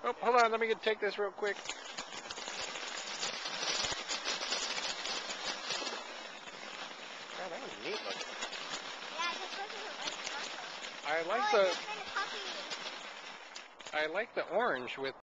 Oh, hold on. Let me take this real quick. God, that was neat looking. Yeah, this wasn't like purple. I like Oh, the. it's been a puppy. I like the orange with